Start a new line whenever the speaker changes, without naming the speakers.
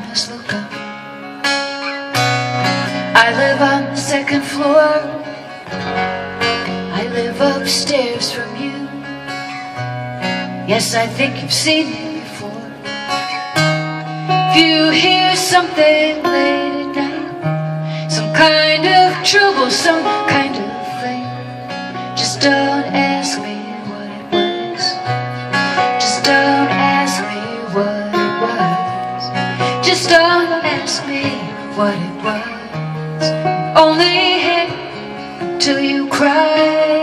is Luka. I live on the second floor. I live upstairs from you. Yes, I think you've seen me before. If you hear something late at night, some kind of trouble, some kind of thing, just don't ask me what it was. Just don't ask me what it was. Just don't ask me what it was. Only hate till you cry.